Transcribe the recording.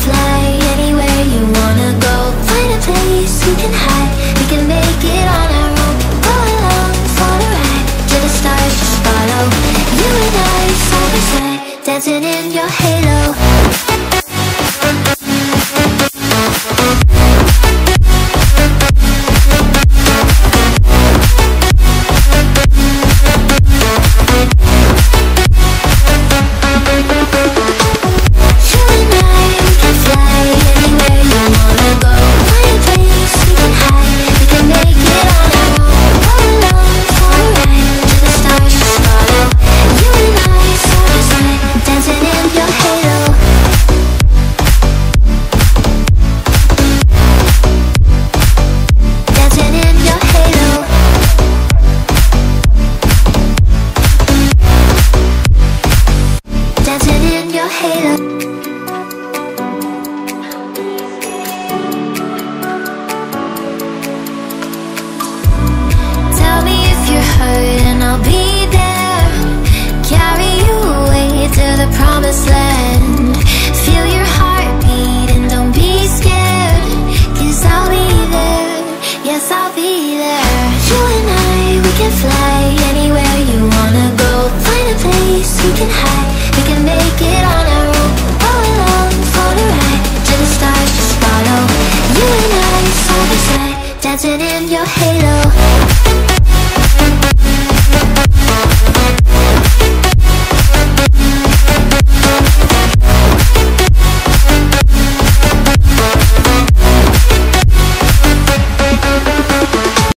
fly anywhere you wanna go. Find a place we can hide, we can make it on our own. Go along for the ride, to the stars just follow. You and I side by side, dancing in your halo. Dancing in your halo.